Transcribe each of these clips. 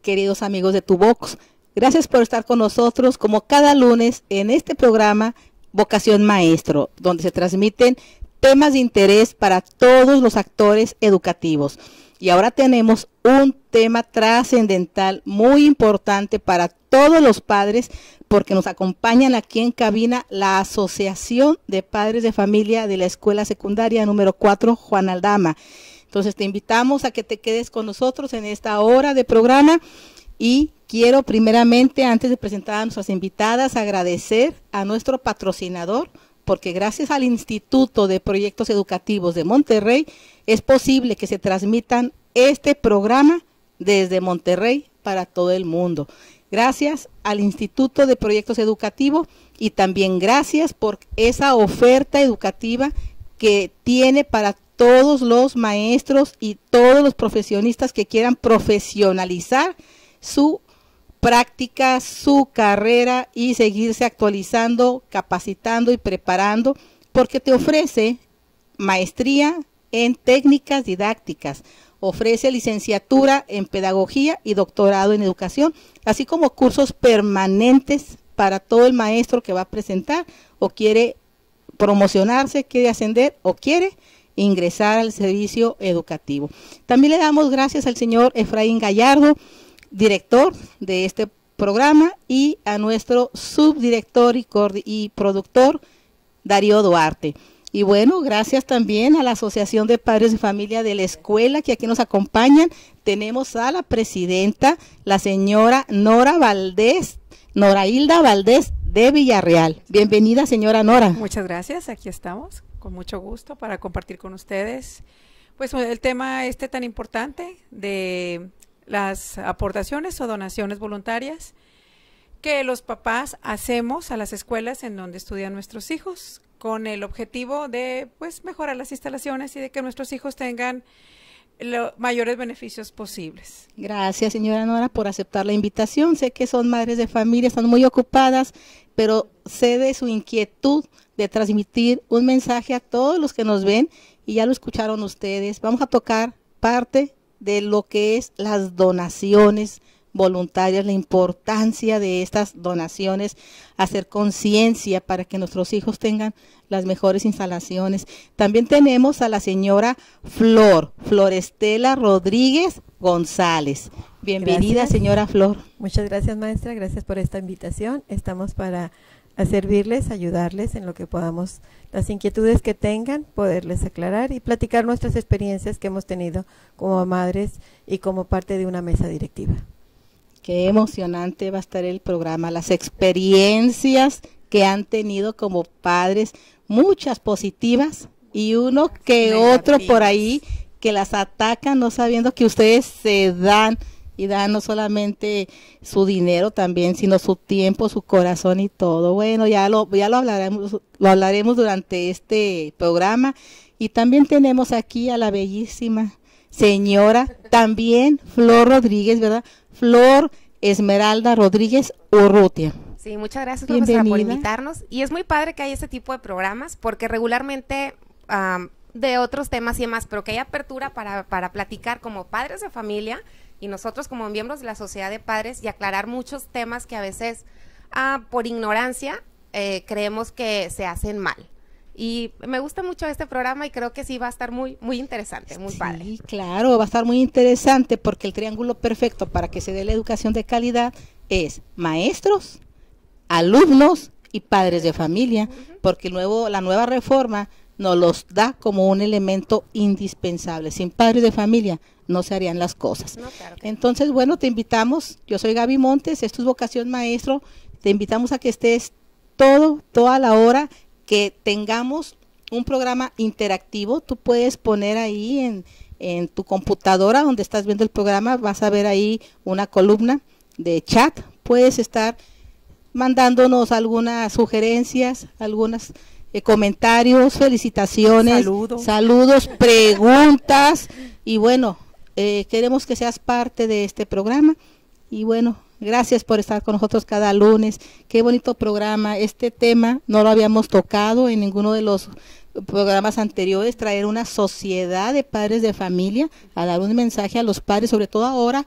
queridos amigos de Tuvox. Gracias por estar con nosotros como cada lunes en este programa Vocación Maestro, donde se transmiten temas de interés para todos los actores educativos. Y ahora tenemos un tema trascendental muy importante para todos los padres, porque nos acompañan aquí en cabina la Asociación de Padres de Familia de la Escuela Secundaria número 4, Juan Aldama. Entonces te invitamos a que te quedes con nosotros en esta hora de programa y quiero primeramente, antes de presentar a nuestras invitadas, agradecer a nuestro patrocinador, porque gracias al Instituto de Proyectos Educativos de Monterrey es posible que se transmitan este programa desde Monterrey para todo el mundo. Gracias al Instituto de Proyectos Educativos y también gracias por esa oferta educativa que tiene para todos los maestros y todos los profesionistas que quieran profesionalizar su práctica, su carrera y seguirse actualizando, capacitando y preparando, porque te ofrece maestría en técnicas didácticas, ofrece licenciatura en pedagogía y doctorado en educación, así como cursos permanentes para todo el maestro que va a presentar o quiere promocionarse, quiere ascender o quiere ingresar al servicio educativo. También le damos gracias al señor Efraín Gallardo, director de este programa, y a nuestro subdirector y productor Darío Duarte. Y bueno, gracias también a la Asociación de Padres de Familia de la Escuela, que aquí nos acompañan. Tenemos a la presidenta, la señora Norailda Valdés de Villarreal. Bienvenida, señora Nora. Muchas gracias, aquí estamos, con mucho gusto para compartir con ustedes pues el tema tan importante de las aportaciones o donaciones voluntarias que los papás hacemos a las escuelas en donde estudian nuestros hijos, con el objetivo de pues mejorar las instalaciones y de que nuestros hijos tengan los mayores beneficios posibles. Gracias, señora Nora, por aceptar la invitación. Sé que son madres de familia, están muy ocupadas, pero sé de su inquietud de transmitir un mensaje a todos los que nos ven, y ya lo escucharon ustedes. Vamos a tocar parte de lo que es las donaciones voluntarias, la importancia de estas donaciones, hacer conciencia para que nuestros hijos tengan las mejores instalaciones. También tenemos a la señora Florestela Rodríguez González. Bienvenida, gracias, señora Flor. Muchas gracias, maestra, gracias por esta invitación. Estamos para servirles, ayudarles en lo que podamos, las inquietudes que tengan, poderles aclarar y platicar nuestras experiencias que hemos tenido como madres y como parte de una mesa directiva. Qué emocionante va a estar el programa, las experiencias que han tenido como padres, muchas positivas y uno que negativas, otro por ahí que las atacan no sabiendo que ustedes se dan y dan no solamente su dinero también, sino su tiempo, su corazón y todo. Bueno, ya lo hablaremos durante este programa. Y también tenemos aquí a la bellísima señora, también Flor Rodríguez, ¿verdad? Flor Esmeralda Rodríguez Urrutia. Sí, muchas gracias, profesora, por invitarnos. Y es muy padre que haya este tipo de programas, porque regularmente de otros temas y demás, pero que haya apertura para platicar como padres de familia y nosotros como miembros de la sociedad de padres y aclarar muchos temas que a veces por ignorancia creemos que se hacen mal. Y me gusta mucho este programa y creo que sí va a estar muy interesante, muy padre. Sí, claro, va a estar muy interesante porque el triángulo perfecto para que se dé la educación de calidad es maestros, alumnos y padres de familia, porque la nueva reforma nos los da como un elemento indispensable. Sin padres de familia no se harían las cosas. No, claro que entonces, bueno, te invitamos, yo soy Gaby Montes, esto es Vocación Maestro, te invitamos a que estés toda la hora, que tengamos un programa interactivo. Tú puedes poner ahí en tu computadora donde estás viendo el programa, vas a ver ahí una columna de chat, puedes estar mandándonos algunas sugerencias, algunos comentarios, felicitaciones, saludos, preguntas, y bueno, queremos que seas parte de este programa. Y bueno, gracias por estar con nosotros cada lunes. Qué bonito programa. Este tema no lo habíamos tocado en ninguno de los programas anteriores, traer una sociedad de padres de familia a dar un mensaje a los padres, sobre todo ahora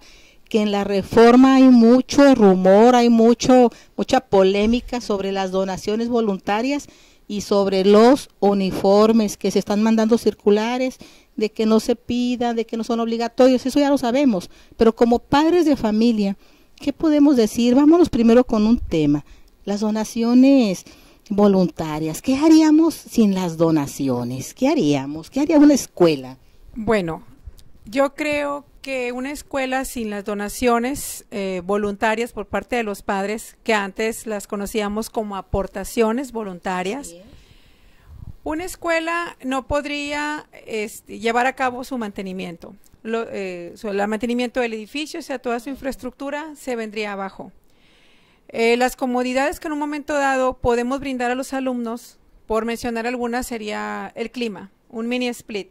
que en la reforma hay mucho rumor, hay mucha polémica sobre las donaciones voluntarias y sobre los uniformes, que se están mandando circulares de que no se pida, de que no son obligatorios, eso ya lo sabemos, pero como padres de familia, ¿qué podemos decir? Vámonos primero con un tema, las donaciones voluntarias. ¿Qué haríamos sin las donaciones? ¿Qué haríamos? ¿Qué haría una escuela? Bueno, yo creo que una escuela sin las donaciones voluntarias por parte de los padres, que antes las conocíamos como aportaciones voluntarias, sí, una escuela no podría llevar a cabo su mantenimiento. El mantenimiento del edificio, o sea, toda su infraestructura se vendría abajo. Las comodidades que en un momento dado podemos brindar a los alumnos, por mencionar algunas, sería el clima, un mini split.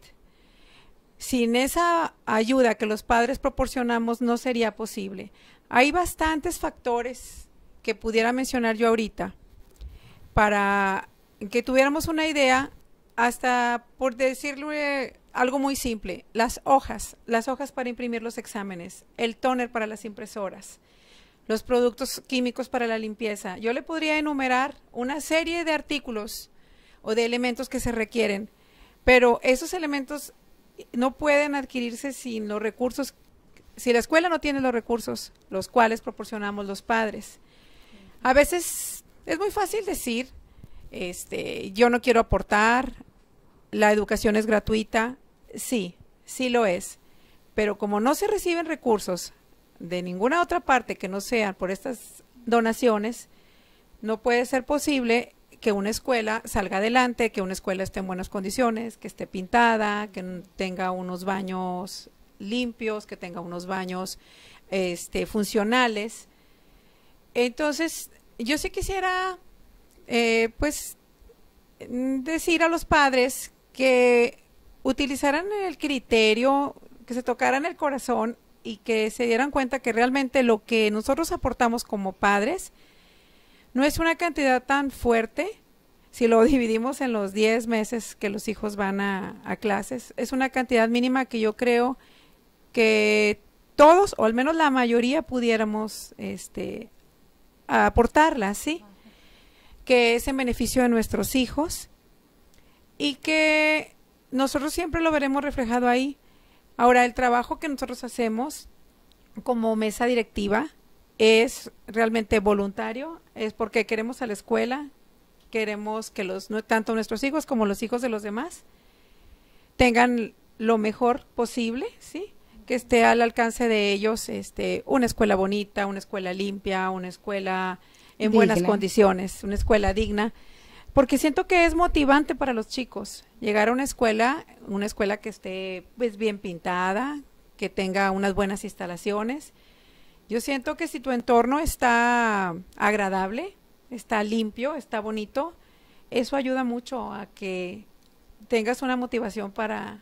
Sin esa ayuda que los padres proporcionamos no sería posible. Hay bastantes factores que pudiera mencionar yo ahorita para que tuviéramos una idea, hasta por decirle algo muy simple, las hojas para imprimir los exámenes, el tóner para las impresoras, los productos químicos para la limpieza. Yo le podría enumerar una serie de artículos o de elementos que se requieren, pero esos elementos no pueden adquirirse sin los recursos, si la escuela no tiene los recursos, los cuales proporcionamos los padres. A veces es muy fácil decir, yo no quiero aportar, la educación es gratuita. Sí, sí lo es, pero como no se reciben recursos de ninguna otra parte que no sean por estas donaciones, no puede ser posible que una escuela salga adelante, que una escuela esté en buenas condiciones, que esté pintada, que tenga unos baños limpios, que tenga unos baños funcionales. Entonces, yo sí quisiera pues decir a los padres que utilizaran el criterio, que se tocaran el corazón y que se dieran cuenta que realmente lo que nosotros aportamos como padres no es una cantidad tan fuerte. Si lo dividimos en los 10 meses que los hijos van a clases, es una cantidad mínima que yo creo que todos, o al menos la mayoría, pudiéramos aportarla, ¿sí? Que es en beneficio de nuestros hijos y que nosotros siempre lo veremos reflejado ahí. Ahora, el trabajo que nosotros hacemos como mesa directiva es realmente voluntario, es porque queremos a la escuela, queremos que tanto nuestros hijos como los hijos de los demás tengan lo mejor posible, ¿sí? Que esté al alcance de ellos una escuela bonita, una escuela limpia, una escuela en buenas condiciones, una escuela digna, porque siento que es motivante para los chicos llegar a una escuela que esté pues bien pintada, que tenga unas buenas instalaciones. Yo siento que si tu entorno está agradable, está limpio, está bonito, eso ayuda mucho a que tengas una motivación para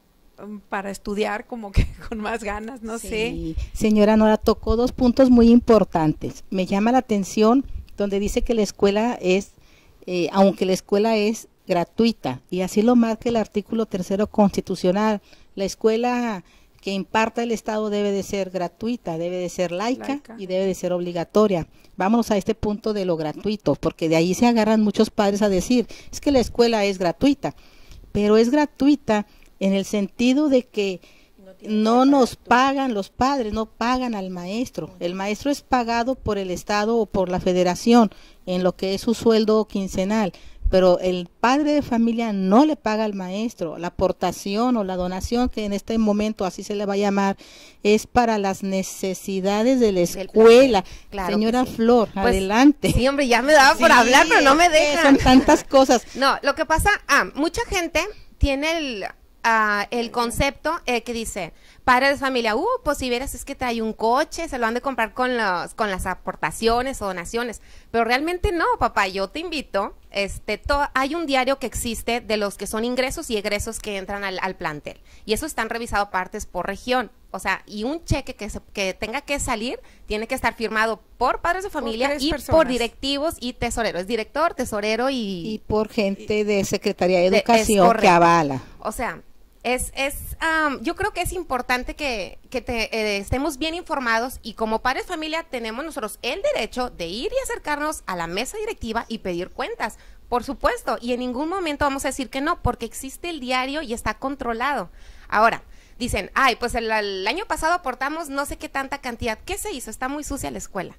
estudiar como que con más ganas, no sé. Señora Nora, tocó dos puntos muy importantes. Me llama la atención donde dice que la escuela es, aunque la escuela es gratuita, y así lo marca el artículo 3º constitucional, la escuela que imparta el Estado debe de ser gratuita, debe de ser laica y debe de ser obligatoria. Vámonos a este punto de lo gratuito, porque de ahí se agarran muchos padres a decir, es que la escuela es gratuita, pero es gratuita en el sentido de que no nos pagan, los padres no pagan al maestro, el maestro es pagado por el Estado o por la Federación en lo que es su sueldo quincenal, pero el padre de familia no le paga al maestro. La aportación o la donación, que en este momento así se le va a llamar, es para las necesidades de la escuela. Claro. Señora sí. Flor, pues, adelante. Sí, hombre, ya me daba por hablar, pero no me dejan. Son tantas cosas. No, lo que pasa, mucha gente tiene el concepto que dice, padre de familia, pues si vieras es que trae un coche, se lo han de comprar con las aportaciones o donaciones, pero realmente no, papá, yo te invito, hay un diario que existe de los que son ingresos y egresos que entran al plantel, y eso están revisados partes por región, o sea, y un cheque que tenga que salir, tiene que estar firmado por padres de familia y por directivos y tesoreros, director, tesorero y por gente de Secretaría de Educación que avala. O sea, Yo creo que es importante que estemos bien informados, y como padres de familia tenemos nosotros el derecho de ir y acercarnos a la mesa directiva y pedir cuentas, por supuesto, y en ningún momento vamos a decir que no, porque existe el diario y está controlado. Ahora, dicen, ay, pues el año pasado aportamos no sé qué tanta cantidad. ¿Qué se hizo? Está muy sucia la escuela.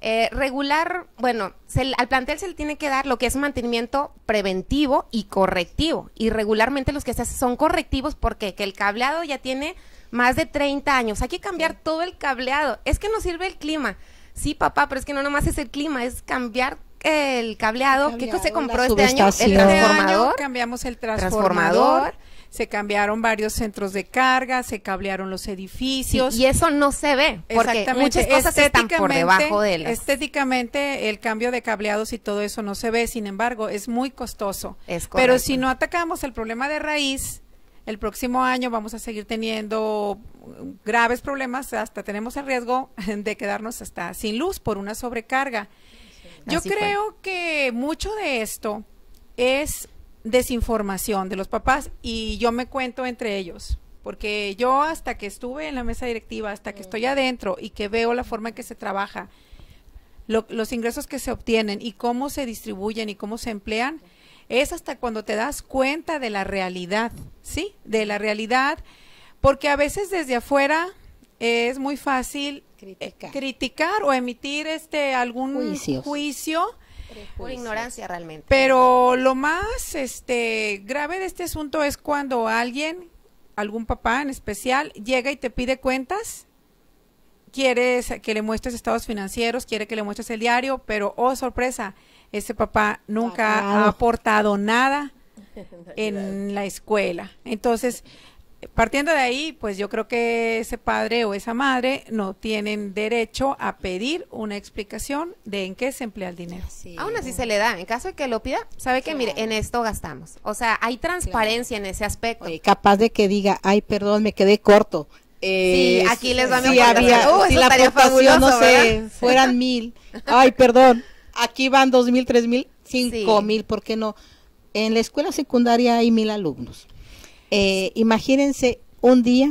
Bueno, al plantel se le tiene que dar lo que es mantenimiento preventivo y correctivo, y regularmente los que se hacen son correctivos, porque que el cableado ya tiene más de 30 años, hay que cambiar todo el cableado. Es que no sirve el clima. Sí, papá, pero es que no nomás es el clima, es cambiar el cableado. ¿Qué se compró este año? El transformador. Cambiamos el transformador. Se cambiaron varios centros de carga, se cablearon los edificios. Sí, y eso no se ve, porque muchas cosas están por debajo de las... Estéticamente, el cambio de cableados y todo eso no se ve, sin embargo, es muy costoso. Es correcto. Pero si no atacamos el problema de raíz, el próximo año vamos a seguir teniendo graves problemas, hasta tenemos el riesgo de quedarnos hasta sin luz por una sobrecarga. Yo creo que mucho de esto es desinformación de los papás, y yo me cuento entre ellos, porque yo hasta que estuve en la mesa directiva, hasta que estoy adentro y que veo la forma en que se trabaja, los ingresos que se obtienen y cómo se distribuyen y cómo se emplean, es hasta cuando te das cuenta de la realidad, ¿sí? De la realidad, porque a veces desde afuera es muy fácil criticar o emitir algún juicio por ignorancia realmente. Pero lo más grave de este asunto es cuando algún papá en especial, llega y te pide cuentas, quieres que le muestres estados financieros, quiere que le muestres el diario, pero oh sorpresa, ese papá nunca ha aportado nada en la escuela. Entonces, partiendo de ahí, pues yo creo que ese padre o esa madre no tienen derecho a pedir una explicación de en qué se emplea el dinero. Sí. Aún así se le da, en caso de que lo pida, sabe que mire, en esto gastamos. O sea, hay transparencia en ese aspecto. Oye, capaz de que diga, ay, perdón, me quedé corto. Sí, aquí les va si la aportación, no sé, fueran 1,000, ay, perdón, aquí van 2,000, 3,000, 5,000, ¿por qué no? En la escuela secundaria hay 1,000 alumnos. Imagínense un día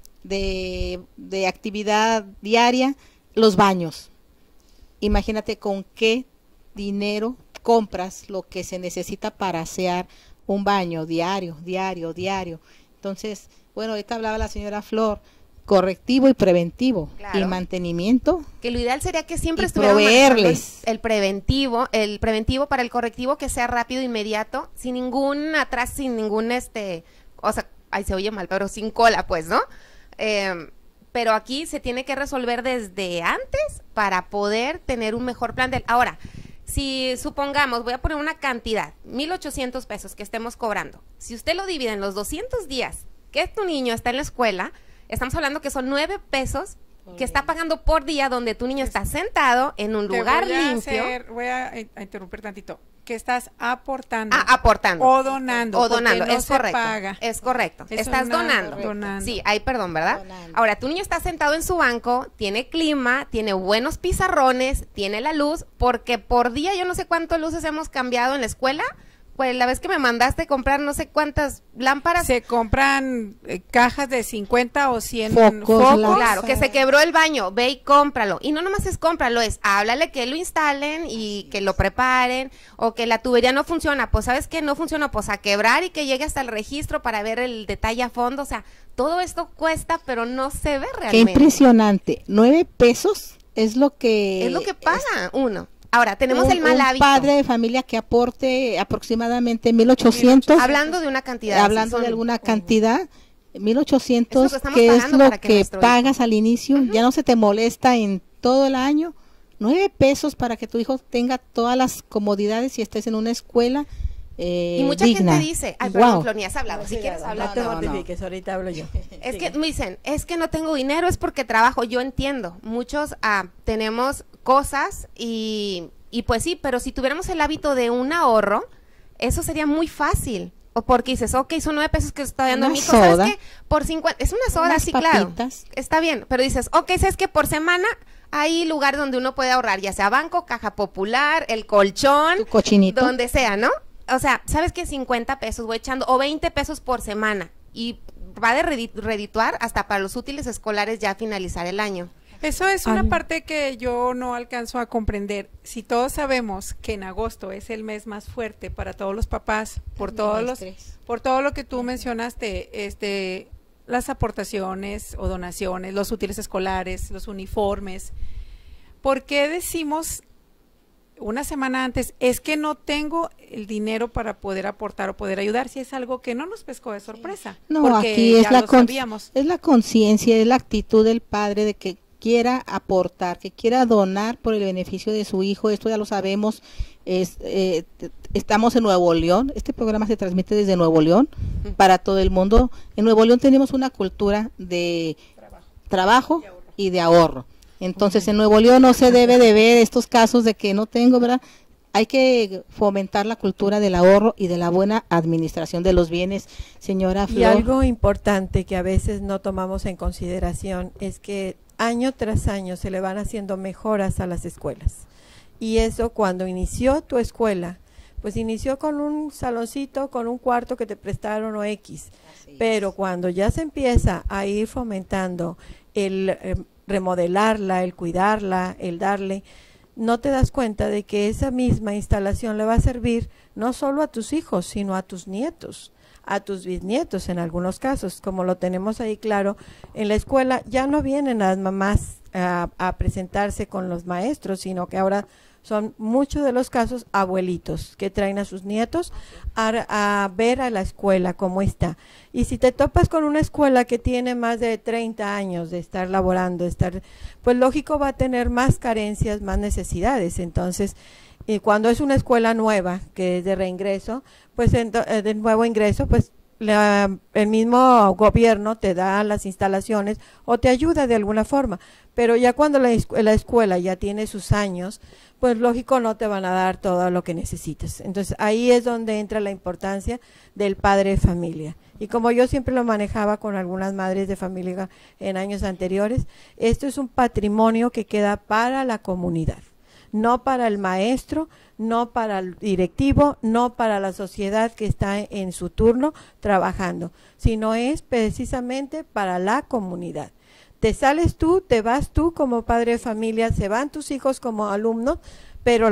de actividad diaria, los baños. Imagínate con qué dinero compras lo que se necesita para asear un baño diario. Entonces, bueno, ahorita hablaba la señora Flor, correctivo y preventivo, claro, y mantenimiento. Que lo ideal sería que siempre estuviera el preventivo para el correctivo, que sea rápido, inmediato, sin ningún atrás, sin ningún o sea, ahí se oye mal, pero sin cola, pues, ¿no? Pero aquí se tiene que resolver desde antes para poder tener un mejor plan de... Ahora, si supongamos, voy a poner una cantidad, 1,800 pesos que estemos cobrando. Si usted lo divide en los 200 días que tu niño está en la escuela, estamos hablando que son 9 pesos que está pagando por día, donde tu niño está sentado en un lugar limpio. Voy a interrumpir tantito. Que estás aportando. Aportando. O donando. O donando, no es correcto. Paga. Es correcto. Estás donando. Sí, hay perdón, ¿verdad? Donando. Ahora, tu niño está sentado en su banco, tiene clima, tiene buenos pizarrones, tiene la luz, porque por día yo no sé cuántas luces hemos cambiado en la escuela. Pues la vez que me mandaste comprar no sé cuántas lámparas. Se compran cajas de 50 o 100 focos. Claro, que se quebró el baño, ve y cómpralo. Y no nomás es cómpralo, es háblale que lo instalen y que lo preparen, o que la tubería no funciona, pues sabes que no funciona, pues a quebrar y que llegue hasta el registro para ver el detalle a fondo. O sea, todo esto cuesta, pero no se ve realmente. Qué impresionante, 9 pesos es lo que... Es lo que paga uno. Ahora, tenemos el mal hábito. Un padre de familia que aporte aproximadamente 1,800. Hablando de una cantidad. Hablando de alguna cantidad, 1,800, que es lo que pagas al inicio, ya no se te molesta en todo el año. 9 pesos para que tu hijo tenga todas las comodidades y estés en una escuela y mucha digna. Gente dice, ay, perdón, Flor, ni has hablado, si quieres hablar. No te mortifiques, ahorita hablo yo. Es que me dicen, es que no tengo dinero, es porque trabajo. Yo entiendo, muchos tenemos cosas y pues sí, pero si tuviéramos el hábito de un ahorro, eso sería muy fácil. O porque dices, ok, son 9 pesos que estoy dando a mi hijo, ¿sabes qué? Por 50, es una soda, unas sí, papitas. Claro, está bien, pero dices, ok, ¿sabes qué? Por semana hay lugar donde uno puede ahorrar, ya sea banco, caja popular, el colchón, tu cochinito, donde sea, ¿no? O sea, ¿sabes qué? 50 pesos voy echando, o 20 pesos por semana. y va de redituar hasta para los útiles escolares ya finalizar el año. Eso es una parte que yo no alcanzo a comprender. Si todos sabemos que en agosto es el mes más fuerte para todos los papás, por todo lo que tú mencionaste, las aportaciones o donaciones, los útiles escolares, los uniformes, ¿por qué decimos una semana antes, es que no tengo el dinero para poder aportar o poder ayudar, si es algo que no nos pescó de sorpresa? No, porque aquí es la conciencia, es la actitud del padre de que quiera aportar, que quiera donar por el beneficio de su hijo. Esto ya lo sabemos. Estamos en Nuevo León, este programa se transmite desde Nuevo León para todo el mundo. En Nuevo León tenemos una cultura de trabajo y de ahorro. Entonces en Nuevo León no se debe de ver estos casos de que no tengo, ¿verdad? Hay que fomentar la cultura del ahorro y de la buena administración de los bienes, señora Flor. Y algo importante que a veces no tomamos en consideración es que año tras año se le van haciendo mejoras a las escuelas. Y eso, cuando inició tu escuela, pues inició con un saloncito, con un cuarto que te prestaron o X. Pero cuando ya se empieza a ir fomentando el remodelarla, el cuidarla, el darle, no te das cuenta de que esa misma instalación le va a servir no solo a tus hijos, sino a tus nietos, a tus bisnietos en algunos casos, como lo tenemos ahí claro. En la escuela ya no vienen las mamás a presentarse con los maestros, sino que ahora son muchos de los casos abuelitos que traen a sus nietos a ver a la escuela cómo está. Y si te topas con una escuela que tiene más de 30 años de estar laborando, pues lógico va a tener más carencias, más necesidades. Entonces, cuando es una escuela nueva, que es de reingreso, pues de nuevo ingreso, pues el mismo gobierno te da las instalaciones o te ayuda de alguna forma. Pero ya cuando la escuela ya tiene sus años, pues lógico no te van a dar todo lo que necesitas. Entonces ahí es donde entra la importancia del padre de familia. Y como yo siempre lo manejaba con algunas madres de familia en años anteriores, esto es un patrimonio que queda para la comunidad, no para el maestro, no para el directivo, no para la sociedad que está en su turno trabajando, sino es precisamente para la comunidad. Te sales tú, te vas tú como padre de familia, se van tus hijos como alumnos, pero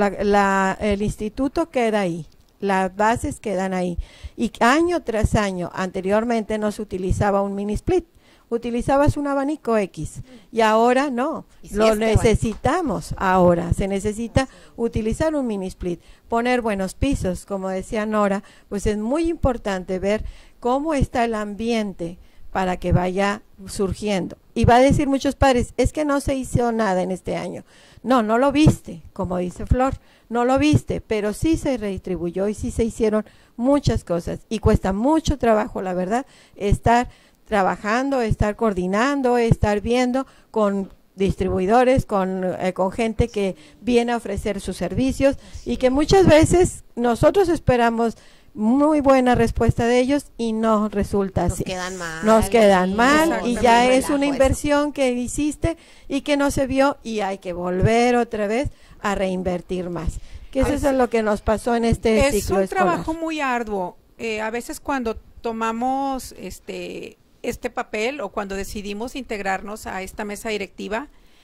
el instituto queda ahí, las bases quedan ahí. Y año tras año, anteriormente no se utilizaba un mini split, utilizabas un abanico X y ahora no, lo necesitamos ahora, se necesita utilizar un mini split, poner buenos pisos, como decía Nora, pues es muy importante ver cómo está el ambiente para que vaya surgiendo. Y va a decir muchos padres, es que no se hizo nada en este año. No, no lo viste, como dice Flor, no lo viste, pero sí se redistribuyó y sí se hicieron muchas cosas y cuesta mucho trabajo, la verdad, estar trabajando, estar coordinando, estar viendo con distribuidores, con gente que viene a ofrecer sus servicios y que muchas veces nosotros esperamos muy buena respuesta de ellos y no resulta así. Nos quedan mal y ya es una inversión que hiciste y que no se vio y hay que volver otra vez a reinvertir más. Que eso es lo que nos pasó en este ciclo escolar. Es un trabajo muy arduo. A veces cuando tomamos este papel o cuando decidimos integrarnos a esta mesa directiva,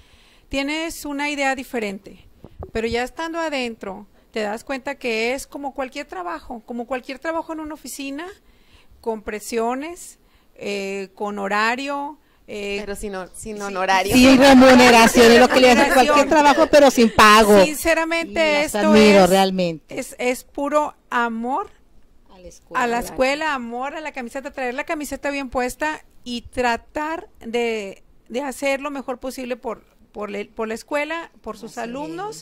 tienes una idea diferente, pero ya estando adentro te das cuenta que es como cualquier trabajo en una oficina, con presiones, con horario. Pero sin honorario. Sin remuneración, es lo que le hace cualquier trabajo, pero sin pago. Sinceramente, esto admiro, realmente. Es puro amor a la escuela, amor a la camiseta, traer la camiseta bien puesta y tratar de hacer lo mejor posible por la escuela, por sus alumnos.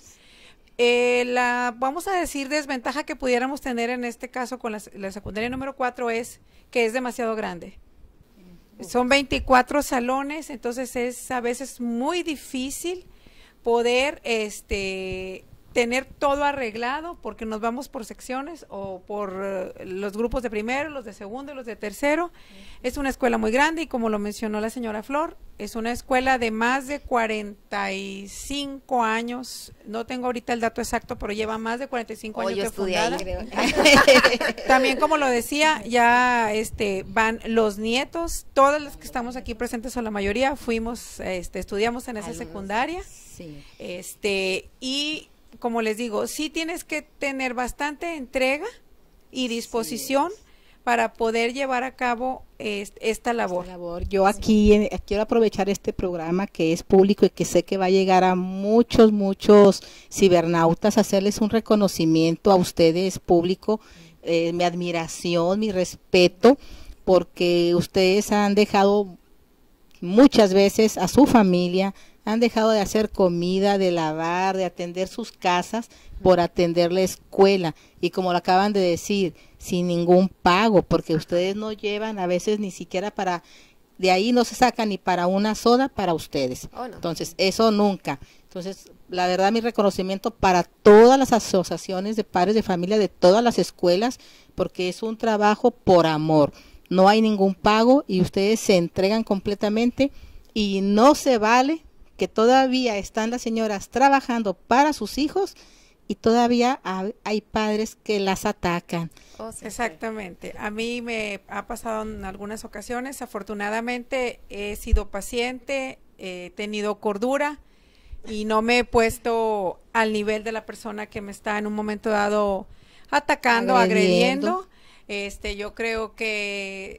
Vamos a decir, desventaja que pudiéramos tener en este caso con la secundaria número 4 es que es demasiado grande. Son 24 salones, entonces es a veces muy difícil poder tener todo arreglado porque nos vamos por secciones o por los grupos de primero, los de segundo y los de tercero. Es una escuela muy grande y como lo mencionó la señora Flor, es una escuela de más de 45 años, no tengo ahorita el dato exacto, pero lleva más de 45 años de fundada. Ahí, creo. También, como lo decía, ya van los nietos, todas las que estamos aquí presentes o la mayoría fuimos, estudiamos en esa secundaria. Sí. Y como les digo, sí tienes que tener bastante entrega y disposición para poder llevar a cabo esta labor. Yo aquí quiero aprovechar este programa que es público y que sé que va a llegar a muchos cibernautas, hacerles un reconocimiento a ustedes, público, mi admiración, mi respeto, porque ustedes han dejado muchas veces a su familia, han dejado de hacer comida, de lavar, de atender sus casas por atender la escuela. Y como lo acaban de decir, sin ningún pago, porque ustedes no llevan a veces ni siquiera de ahí no se saca ni para una soda para ustedes. Oh, no. Entonces, eso nunca. Entonces, la verdad, mi reconocimiento para todas las asociaciones de padres de familia de todas las escuelas, porque es un trabajo por amor. No hay ningún pago y ustedes se entregan completamente y no se vale que todavía están las señoras trabajando para sus hijos y todavía hay padres que las atacan. Oh, sí. Exactamente. A mí me ha pasado en algunas ocasiones. Afortunadamente he sido paciente, he tenido cordura y no me he puesto al nivel de la persona que me está en un momento dado atacando, agrediendo. Yo creo que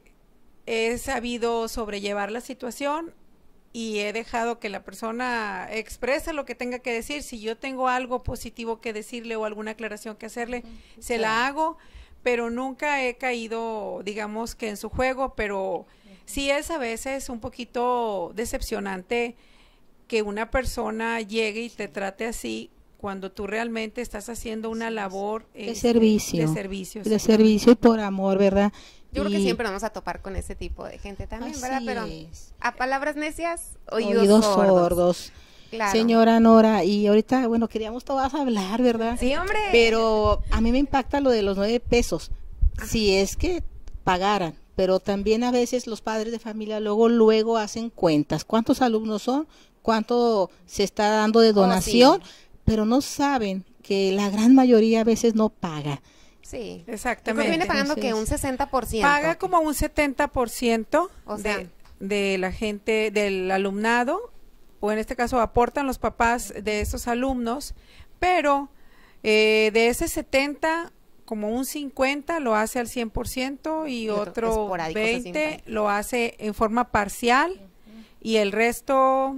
he sabido sobrellevar la situación y he dejado que la persona exprese lo que tenga que decir. Si yo tengo algo positivo que decirle o alguna aclaración que hacerle, se la hago, pero nunca he caído, digamos, que en su juego, pero sí es a veces un poquito decepcionante que una persona llegue y te trate así cuando tú realmente estás haciendo una labor de servicio. De servicio y por amor, ¿verdad? Yo creo que siempre vamos a topar con ese tipo de gente también, ¿verdad? Pero a palabras necias, oídos sordos. Claro. Señora Nora, y ahorita, bueno, queríamos todas hablar, ¿verdad? Sí, hombre. Pero a mí me impacta lo de los 9 pesos, si es que pagaran, pero también a veces los padres de familia luego hacen cuentas, cuántos alumnos son, cuánto se está dando de donación, pero no saben que la gran mayoría a veces no paga. Sí, exactamente. Viene pagando que un 60%. Paga como un 70% o sea, de la gente, del alumnado, o en este caso aportan los papás de esos alumnos, pero de ese 70, como un 50 lo hace al 100% y otro 20 lo hace en forma parcial y el resto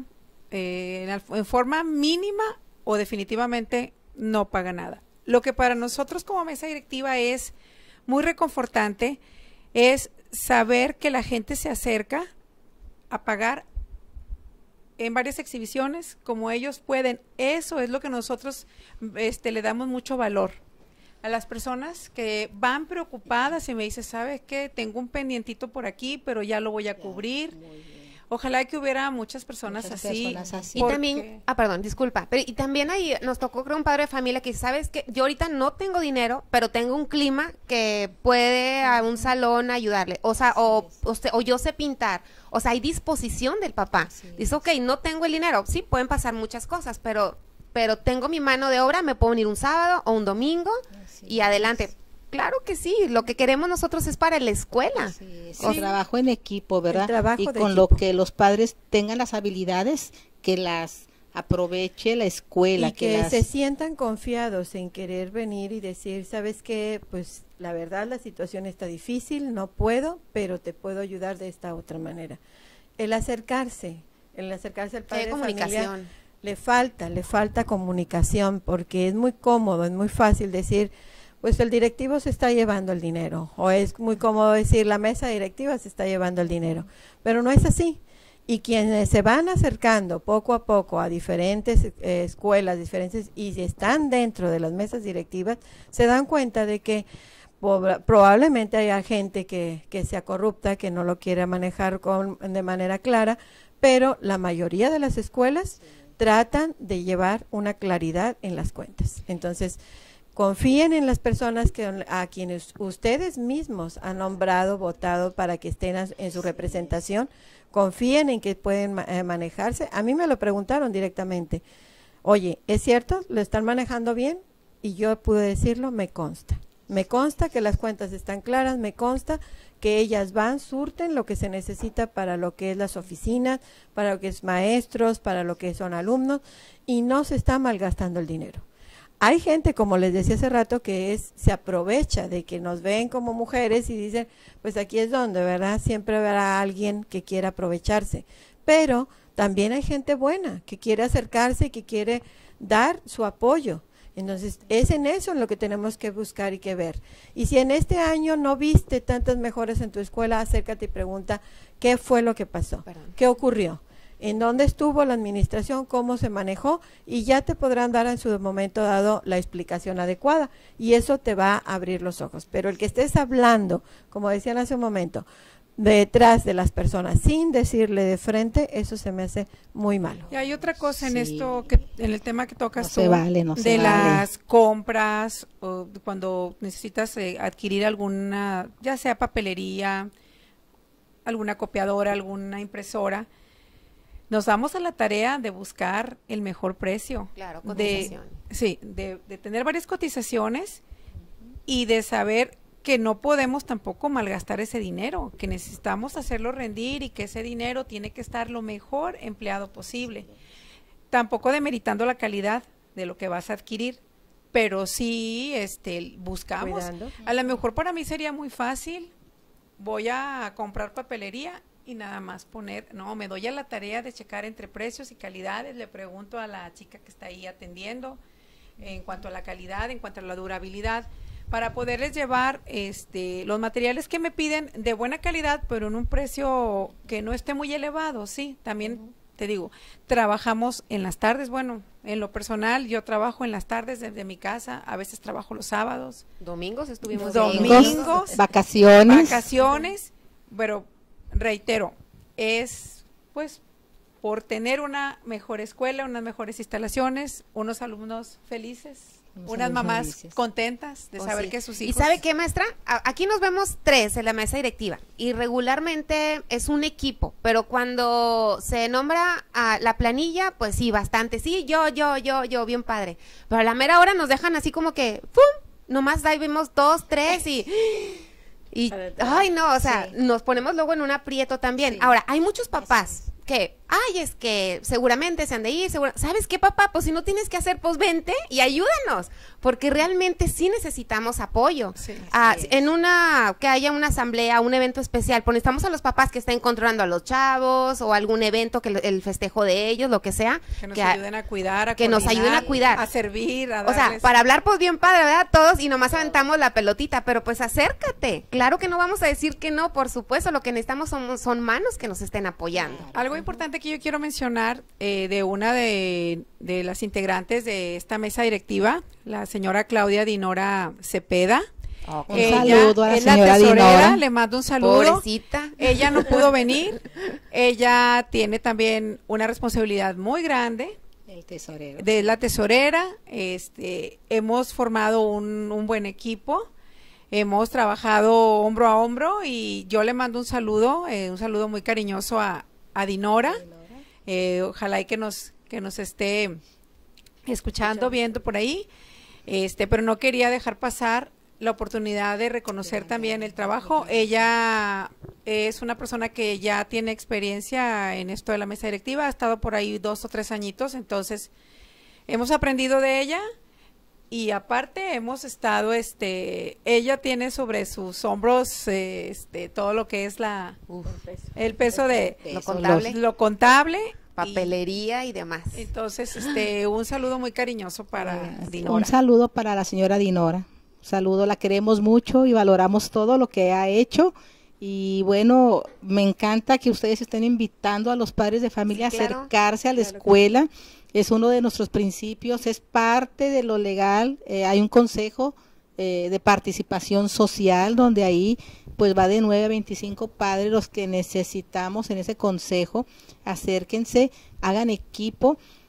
en forma mínima o definitivamente no paga nada. Lo que para nosotros como mesa directiva es muy reconfortante es saber que la gente se acerca a pagar en varias exhibiciones como ellos pueden. Eso es lo que nosotros le damos mucho valor a las personas que van preocupadas y me dicen, ¿sabes qué? Tengo un pendientito por aquí, pero ya lo voy a cubrir. Ojalá que hubiera muchas personas así. Y también, perdón, disculpa, pero y también ahí nos tocó, creo, un padre de familia que sabes que yo ahorita no tengo dinero, pero tengo un clima que puede a un salón ayudarle, o sea, o yo sé pintar, o sea, hay disposición del papá. Dice, ok, no tengo el dinero, sí, pueden pasar muchas cosas, pero tengo mi mano de obra, me puedo venir un sábado o un domingo y adelante. Claro que sí, lo que queremos nosotros es para la escuela. El trabajo en equipo, ¿verdad? Y con lo que los padres tengan las habilidades, que las aproveche la escuela. Y que se sientan confiados en querer venir y decir, ¿sabes qué? Pues la verdad la situación está difícil, no puedo, pero te puedo ayudar de esta otra manera. El acercarse al padre de familia, le falta comunicación, porque es muy cómodo, es muy fácil decir, pues el directivo se está llevando el dinero, o es muy cómodo decir la mesa directiva se está llevando el dinero, pero no es así. Y quienes se van acercando poco a poco a diferentes escuelas diferentes y si están dentro de las mesas directivas, se dan cuenta de que probablemente haya gente que sea corrupta, que no lo quiera manejar de manera clara, pero la mayoría de las escuelas tratan de llevar una claridad en las cuentas. Entonces, confíen en las personas a quienes ustedes mismos han nombrado, votado para que estén en su representación. Confíen en que pueden manejarse. A mí me lo preguntaron directamente. Oye, ¿es cierto? ¿Lo están manejando bien? Y yo pude decirlo, me consta. Me consta que las cuentas están claras, me consta que ellas van, surten lo que se necesita para lo que es las oficinas, para lo que es maestros, para lo que son alumnos, y no se está malgastando el dinero. Hay gente, como les decía hace rato, que se aprovecha de que nos ven como mujeres y dicen, pues aquí es donde, ¿verdad? Siempre habrá alguien que quiera aprovecharse. Pero también hay gente buena que quiere acercarse y que quiere dar su apoyo. Entonces, es en eso en lo que tenemos que buscar y que ver. Y si en este año no viste tantas mejoras en tu escuela, acércate y pregunta, ¿qué fue lo que pasó? ¿Qué ocurrió? ¿En dónde estuvo la administración? ¿Cómo se manejó? Y ya te podrán dar en su momento dado la explicación adecuada. Y eso te va a abrir los ojos. Pero el que estés hablando, como decían hace un momento, detrás de las personas sin decirle de frente, eso se me hace muy malo. Y hay otra cosa en Sí. esto, que en el tema que tocas tú, No se vale. las compras, o cuando necesitas adquirir alguna, ya sea papelería, alguna copiadora, alguna impresora, nos damos a la tarea de buscar el mejor precio. Claro, cotizaciones. De tener varias cotizaciones y de saber que no podemos tampoco malgastar ese dinero, que necesitamos hacerlo rendir y que ese dinero tiene que estar lo mejor empleado posible. Tampoco demeritando la calidad de lo que vas a adquirir, pero sí buscamos. Cuidando. A lo mejor para mí sería muy fácil, voy a comprar papelería y nada más poner, no, me doy a la tarea de checar entre precios y calidades, le pregunto a la chica que está ahí atendiendo en cuanto a la calidad, en cuanto a la durabilidad, para poderles llevar los materiales que me piden de buena calidad, pero en un precio que no esté muy elevado, sí. También te digo, trabajamos en las tardes, bueno, en lo personal yo trabajo en las tardes desde mi casa, a veces trabajo los sábados. Domingos estuvimos Domingos, vacaciones, pero reitero, es pues por tener una mejor escuela, unas mejores instalaciones, unos alumnos felices, unas mamás contentas de saber que sus hijos... ¿Y sabe qué, maestra? Aquí nos vemos 3 en la mesa directiva y regularmente es un equipo, pero cuando se nombra a la planilla, pues sí, bastante, sí, yo, bien padre, pero a la mera hora nos dejan así como que, ¡pum!, nomás ahí vemos 2, 3 y ay no, o sea, nos ponemos luego en un aprieto también. Sí. Ahora, hay muchos papás que, ay, es que seguramente se han de ir, ¿sabes qué, papá? Pues si no tienes que hacer, pues vente y ayúdanos, porque realmente sí necesitamos apoyo. Sí, en que haya una asamblea, un evento especial, pues necesitamos a los papás que estén controlando a los chavos o algún evento, que el festejo de ellos, lo que sea. Que nos ayuden a cuidar, que nos ayuden a cuidar. A servir, a darles... O sea, para hablar, pues bien padre, ¿verdad? Todos, y nomás aventamos la pelotita, pero pues acércate. Claro que no vamos a decir que no, por supuesto, lo que necesitamos son manos que nos estén apoyando. Algo importante que yo quiero mencionar de una de las integrantes de esta mesa directiva, la señora Claudia Dinora Cepeda. Un saludo a la señora Dinora. Le mando un saludo. Pobrecita. Ella no pudo venir. Ella tiene también una responsabilidad muy grande. El tesorero. De la tesorera. Hemos formado un buen equipo. Hemos trabajado hombro a hombro y yo le mando un saludo muy cariñoso a Dinora. Ojalá y que nos esté escuchando, viendo por ahí, pero no quería dejar pasar la oportunidad de reconocer también el trabajo. Ella es una persona que ya tiene experiencia en esto de la mesa directiva, ha estado por ahí 2 o 3 añitos, entonces hemos aprendido de ella. Y aparte hemos estado, ella tiene sobre sus hombros, todo lo que es el peso de lo contable, papelería y demás. Entonces, un saludo muy cariñoso para Dinora. Un saludo para la señora Dinora. Un saludo, la queremos mucho y valoramos todo lo que ha hecho. Y bueno, me encanta que ustedes estén invitando a los padres de familia a acercarse a la escuela. Es uno de nuestros principios, es parte de lo legal. Hay un consejo de participación social donde ahí pues va de 9 a 25 padres los que necesitamos en ese consejo. Acérquense, hagan equipo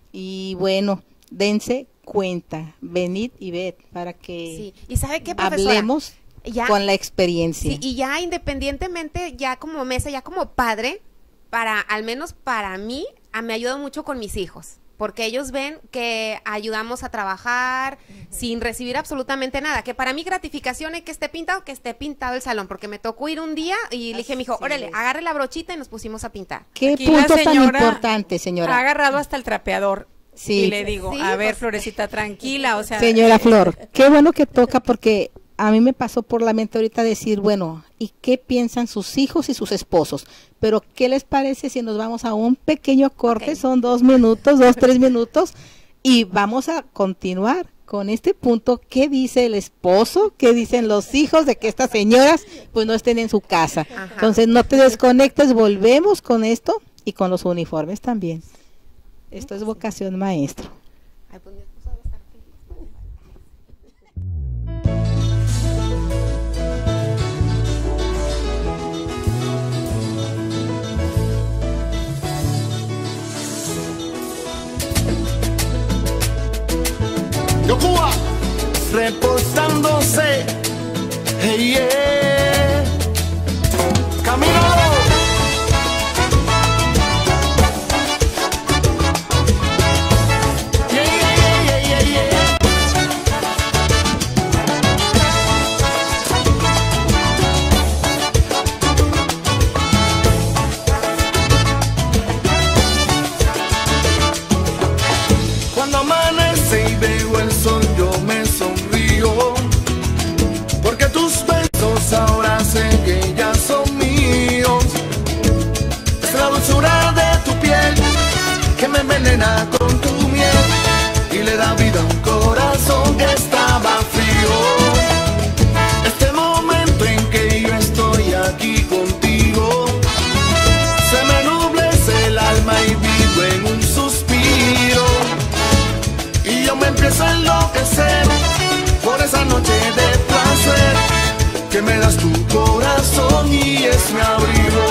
Y bueno, dense cuenta, venid y ved para que sí. ¿Y sabe qué, profesora? Hablemos ya, con la experiencia. Sí, y ya independientemente, ya como mesa, ya como padre, al menos para mí, me ayuda mucho con mis hijos. Porque ellos ven que ayudamos a trabajar sin recibir absolutamente nada. Que para mí gratificación es que esté pintado el salón. Porque me tocó ir un día y le dije a mi hijo, órale, agarre la brochita y nos pusimos a pintar. ¿Qué aquí punto tan importante, señora? Ha agarrado hasta el trapeador. Sí. Y le digo, sí, a ver, Florecita, tranquila. O sea, señora Flor, qué bueno que toca porque a mí me pasó por la mente ahorita decir, bueno, ¿y qué piensan sus hijos y sus esposos? Pero, ¿qué les parece si nos vamos a un pequeño corte? Okay. Son 2 minutos, 3 minutos, y vamos a continuar con este punto. ¿Qué dice el esposo? ¿Qué dicen los hijos de que estas señoras pues no estén en su casa? Ajá. Entonces, no te desconectes, volvemos con esto y con los uniformes también. Esto es Vocación Maestro. Ay, pues, Yocuba, reportándose, hey, yeah. Camino. Yeah, yeah, yeah, yeah, yeah. Cuando amanece y veo el sol, yo me sonrío, porque tus besos ahora sé que ya son míos. Es la dulzura de tu piel que me envenena con tu miel y le da vida a un corazón que estaba frío. Este momento en que yo estoy aquí contigo, se me nublece el alma y vivo en un suspiro. Y yo me empiezo a enloquecer por esa noche de placer que me das tu corazón y es mi abrigo.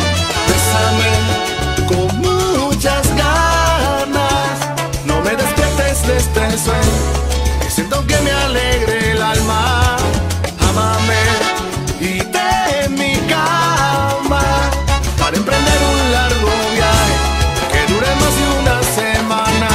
Bésame con muchas ganas, no me despiertes de este sueño, que siento que me alegre el alma. Ámame y ten mi cama para emprender un largo viaje que dure más de una semana.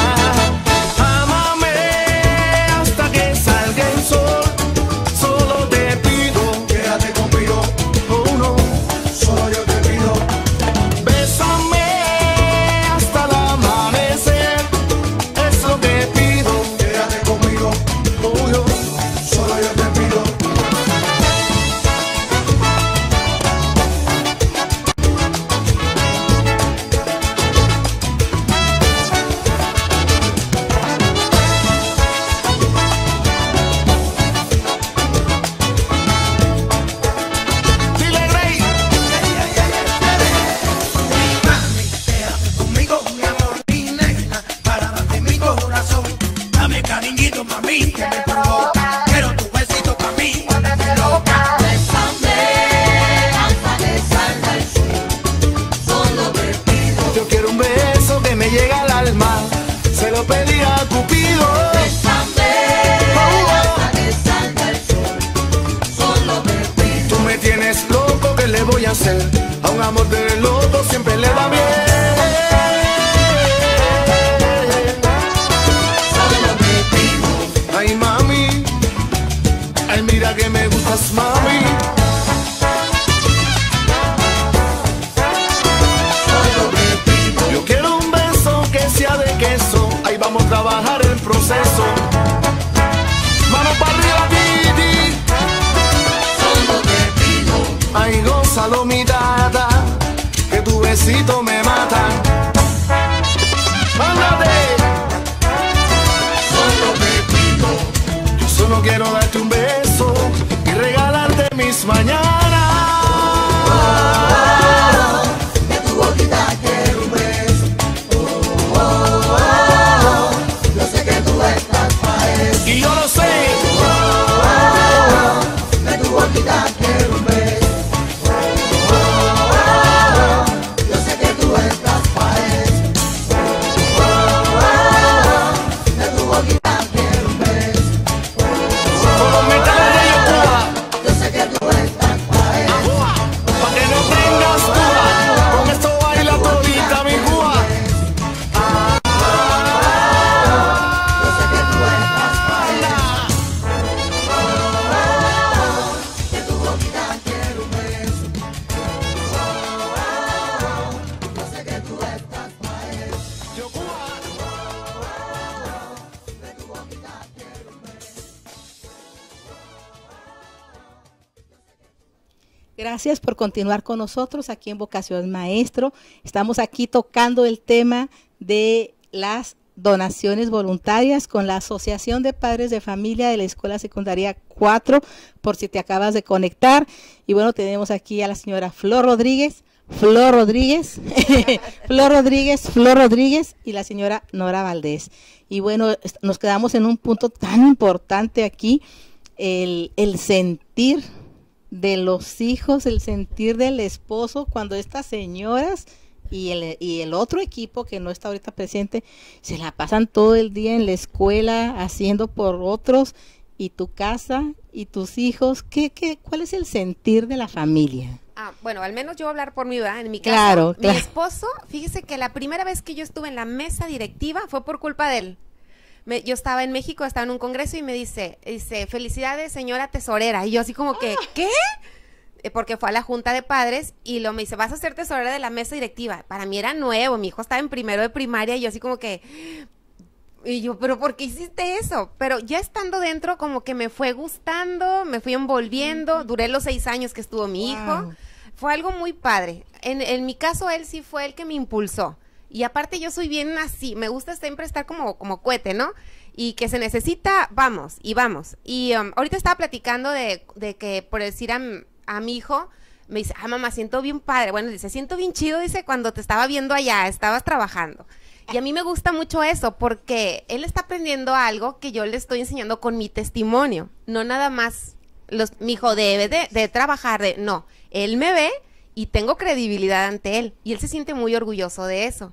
A un amor de loco siempre le va bien. Solo me pido. Ay, mami, ay, mira que me gustas, mami. Solo me pido. Yo quiero un beso que sea de queso. Ahí vamos a trabajar el proceso. Mano para arriba, Didi. Solo me pido. Ay, gózalo, mi dada, que tu besito me mata. Mándate. Solo me pido. Yo solo quiero darte un beso y regalarte mis mañanas. De tu boquita quiero un beso. Yo sé que tú estás para eso. Y yo lo sé. De tu boquita quiero un beso. Yo sé que tú estás para Gracias por continuar con nosotros aquí en Vocación Maestro. Estamos aquí tocando el tema de las donaciones voluntarias con la Asociación de Padres de Familia de la Escuela Secundaria 4, por si te acabas de conectar. Y bueno, tenemos aquí a la señora Flor Rodríguez, Flor Rodríguez y la señora Nora Valdés. Y bueno, nos quedamos en un punto tan importante aquí, el sentir de los hijos, el sentir del esposo, cuando estas señoras y el otro equipo que no está ahorita presente, se la pasan todo el día en la escuela haciendo por otros, y tu casa y tus hijos, ¿cuál es el sentir de la familia? Bueno, al menos yo voy a hablar por mi vida. En mi caso, claro. Mi esposo, fíjese que la primera vez que yo estuve en la mesa directiva fue por culpa de él. Yo estaba en México, estaba en un congreso y me dice, felicidades señora tesorera, y yo así como que, ¿qué? Porque fue a la junta de padres y me dice, vas a ser tesorera de la mesa directiva. Para mí era nuevo, mi hijo estaba en primero de primaria y yo así como que, y yo, ¿pero por qué hiciste eso? Pero ya estando dentro como que me fue gustando, me fui envolviendo, duré los 6 años que estuvo mi hijo, fue algo muy padre. En mi caso él sí fue el que me impulsó. Y aparte yo soy bien así, me gusta siempre estar como cohete, ¿no? Y que se necesita, vamos, y vamos. Y ahorita estaba platicando de que, por decir a mi hijo, me dice, mamá, siento bien padre. Bueno, dice, siento bien chido, dice, cuando te estaba viendo allá, estabas trabajando. Y a mí me gusta mucho eso, porque él está aprendiendo algo que yo le estoy enseñando con mi testimonio. No nada más, mi hijo debe de trabajar, no, él me ve y tengo credibilidad ante él, y él se siente muy orgulloso de eso.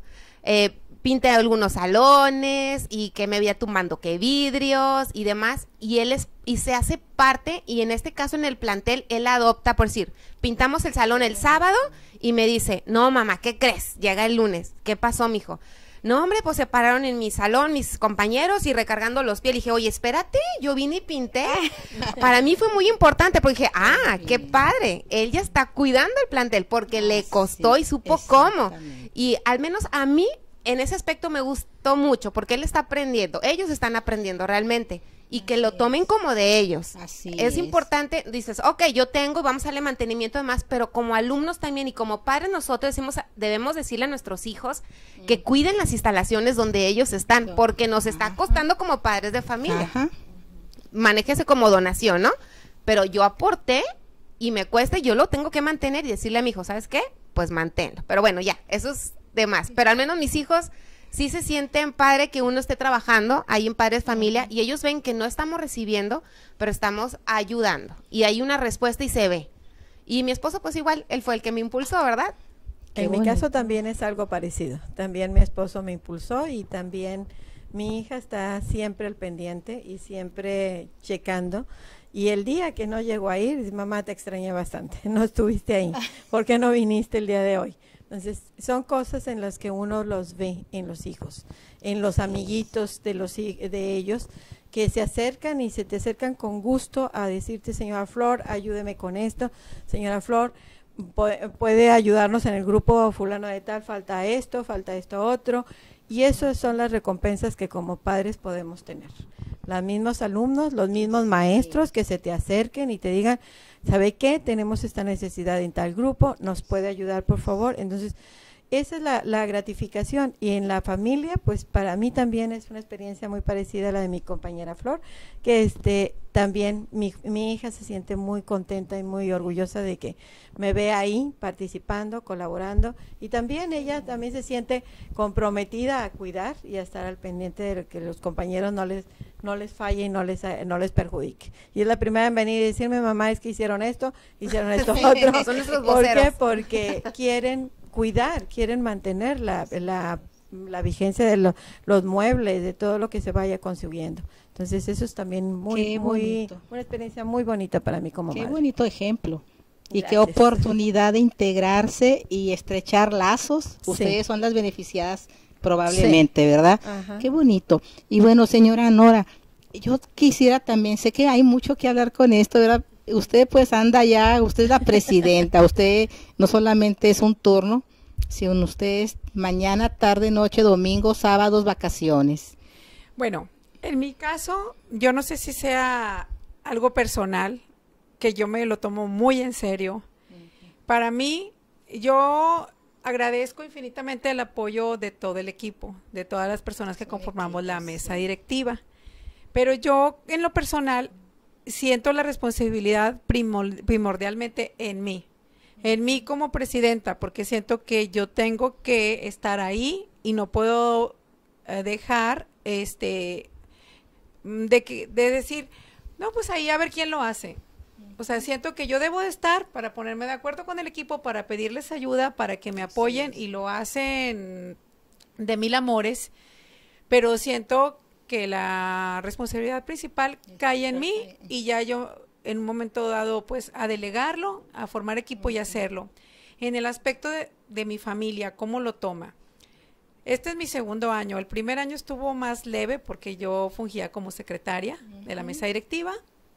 Pinté algunos salones, y que me veía tumbando que vidrios y demás, y y se hace parte, y en este caso en el plantel, él adopta, por decir, pintamos el salón el sábado, y me dice, no mamá, ¿qué crees? Llega el lunes, ¿qué pasó, mijo? No, hombre, pues se pararon en mi salón mis compañeros y recargando los pies. Le dije, oye, espérate, yo vine y pinté. Para mí fue muy importante, porque dije, qué padre. Él ya está cuidando el plantel porque le costó y supo cómo. Y al menos a mí, en ese aspecto me gustó mucho, porque él está aprendiendo. Ellos están aprendiendo realmente. Y que lo tomen como de ellos. Es importante, dices, ok, yo tengo, vamos a darle mantenimiento además, pero como alumnos también y como padres nosotros debemos decirle a nuestros hijos que cuiden las instalaciones donde ellos están, porque nos está costando como padres de familia. Manéjese como donación, ¿no? Pero yo aporté y me cuesta y yo lo tengo que mantener y decirle a mi hijo, ¿sabes qué? Pues manténlo. Pero bueno, ya, eso es de más. Pero al menos mis hijos sí se sienten padre que uno esté trabajando ahí en Padres Familia, y ellos ven que no estamos recibiendo, pero estamos ayudando. Y hay una respuesta y se ve. Y mi esposo, pues igual, él fue el que me impulsó, ¿verdad? En mi caso también es algo parecido. También mi esposo me impulsó, y también mi hija está siempre al pendiente y siempre checando. Y el día que no llegó a ir, mamá, te extrañé bastante, no estuviste ahí. ¿Por qué no viniste el día de hoy? Entonces, son cosas en las que uno los ve en los hijos, en los amiguitos de ellos, que se acercan y se te acercan con gusto a decirte, señora Flor, ayúdeme con esto, señora Flor, puede ayudarnos en el grupo fulano de tal, falta esto otro, y esas son las recompensas que como padres podemos tener. Los mismos alumnos, los mismos maestros que se te acerquen y te digan, ¿sabe qué? Tenemos esta necesidad en tal grupo, ¿nos puede ayudar, por favor? Entonces, esa es la gratificación. Y en la familia, pues para mí también es una experiencia muy parecida a la de mi compañera Flor, que también mi hija se siente muy contenta y muy orgullosa de que me ve ahí participando, colaborando, y también ella también se siente comprometida a cuidar y a estar al pendiente de que los compañeros no les falle y no les perjudique. Y es la primera en venir y decirme, mamá, es que hicieron esto otro. Son nuestros ¿Por voceros. qué? Porque quieren cuidar, quieren mantener la vigencia de los muebles, de todo lo que se vaya consiguiendo. Entonces eso es también una experiencia muy bonita para mí como madre. Qué bonito ejemplo. Y Gracias. qué oportunidad de integrarse y estrechar lazos. Sí. Ustedes son las beneficiadas probablemente, ¿verdad? Ajá. Qué bonito. Y bueno, señora Nora, yo quisiera también, sé que hay mucho que hablar con esto, ¿verdad? Usted pues anda ya, usted es la presidenta, usted no solamente es un turno, sino usted es mañana, tarde, noche, domingo, sábados, vacaciones. Bueno, en mi caso, yo no sé si sea algo personal, que yo me lo tomo muy en serio, Para mí, yo agradezco infinitamente el apoyo de todo el equipo, de todas las personas que conformamos la mesa directiva. Pero yo, en lo personal, siento la responsabilidad primordialmente en mí como presidenta, porque siento que yo tengo que estar ahí y no puedo dejar de decir, no, pues ahí a ver quién lo hace. O sea, siento que yo debo de estar para ponerme de acuerdo con el equipo, para pedirles ayuda, para que me apoyen, y lo hacen de mil amores, pero siento que la responsabilidad principal cae en mí, y ya yo en un momento dado pues a delegarlo, a formar equipo y hacerlo. En el aspecto de mi familia, ¿cómo lo toma? Este es mi segundo año. El primer año estuvo más leve porque yo fungía como secretaria de la mesa directiva.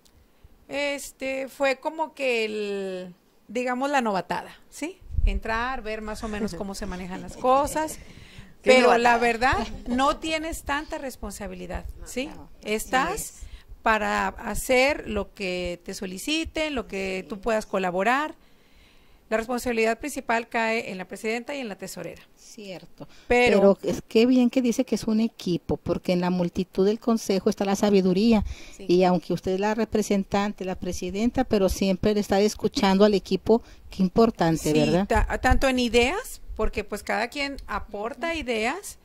Fue como que digamos la novatada, ¿sí? Entrar, ver más o menos cómo se manejan las cosas, pero la verdad no tienes tanta responsabilidad, ¿sí? Estás para hacer lo que te soliciten, lo que tú puedas colaborar. La responsabilidad principal cae en la presidenta y en la tesorera. Cierto. Pero es que bien que dice que es un equipo, porque en la multitud del consejo está la sabiduría. Sí. Y aunque usted es la representante, la presidenta, pero siempre le está escuchando al equipo, qué importante, sí, ¿verdad? Tanto en ideas, porque pues cada quien aporta ideas,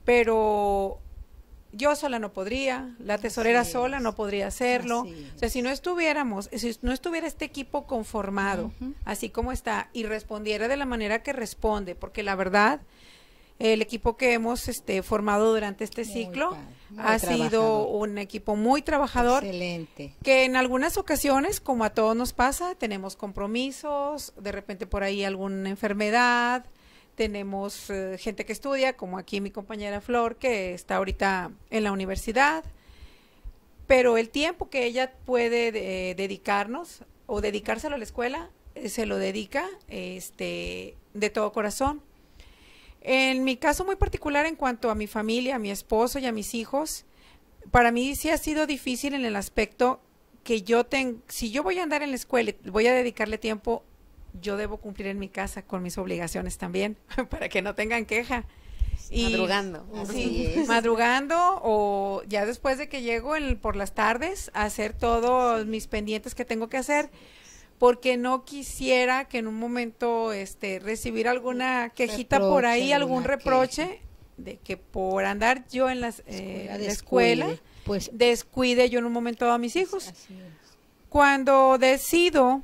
pero yo sola no podría, la tesorera sola no podría hacerlo. O sea, si no estuviera este equipo conformado, así como está, y respondiera de la manera que responde, porque la verdad, el equipo que hemos formado durante este ciclo ha sido un equipo muy trabajador. Excelente. Que en algunas ocasiones, como a todos nos pasa, tenemos compromisos, de repente por ahí alguna enfermedad. Tenemos gente que estudia, como aquí mi compañera Flor, que está ahorita en la universidad, pero el tiempo que ella puede dedicarnos o dedicárselo a la escuela, se lo dedica de todo corazón. En mi caso muy particular, en cuanto a mi familia, a mi esposo y a mis hijos, para mí sí ha sido difícil en el aspecto que si yo voy a andar en la escuela y voy a dedicarle tiempo, yo debo cumplir en mi casa con mis obligaciones también, para que no tengan queja. Y, madrugando. Sí, madrugando, o ya después de que llego por las tardes a hacer todos mis pendientes que tengo que hacer, porque no quisiera que en un momento recibir alguna quejita por ahí, algún reproche, de que por andar yo en la escuela, pues descuide yo en un momento a mis hijos. Cuando decido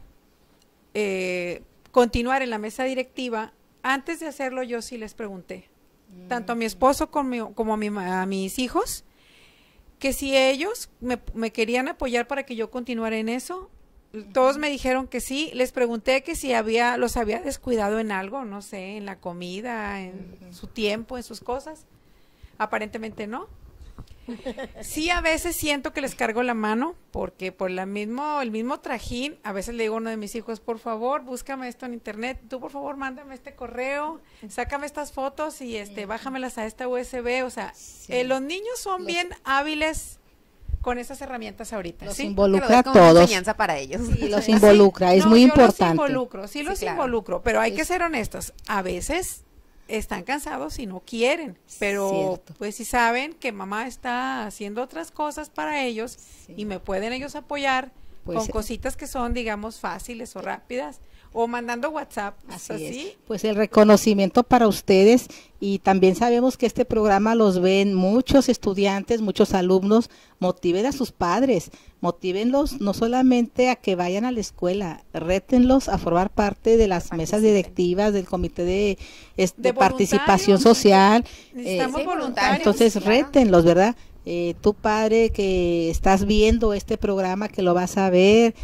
continuar en la mesa directiva, antes de hacerlo yo sí les pregunté, tanto a mi esposo como a mis hijos, que si ellos me querían apoyar para que yo continuara en eso. Todos me dijeron que sí. Les pregunté que si los había descuidado en algo, no sé, en la comida, en su tiempo, en sus cosas. Aparentemente no. Sí, a veces siento que les cargo la mano, porque por el mismo trajín, a veces le digo a uno de mis hijos, por favor, búscame esto en internet, tú por favor mándame este correo, sácame estas fotos y bájamelas a esta USB. O sea, los niños son bien hábiles con esas herramientas ahorita. Los involucra a todos. Enseñanza para ellos. Sí, los involucra, es muy importante. Los involucro, pero hay que ser honestos. A veces están cansados y no quieren, pero pues si saben que mamá está haciendo otras cosas para ellos y me pueden ellos apoyar con cositas que son, digamos, fáciles o rápidas, o mandando WhatsApp. Así es. Pues el reconocimiento para ustedes, y también sabemos que este programa los ven muchos estudiantes, muchos alumnos. Motiven a sus padres, motívenlos no solamente a que vayan a la escuela, rétenlos a formar parte de las mesas directivas, del comité de participación social. Necesitamos voluntarios. Entonces rétenlos, ¿verdad? Tu padre que estás viendo este programa, que lo vas a ver,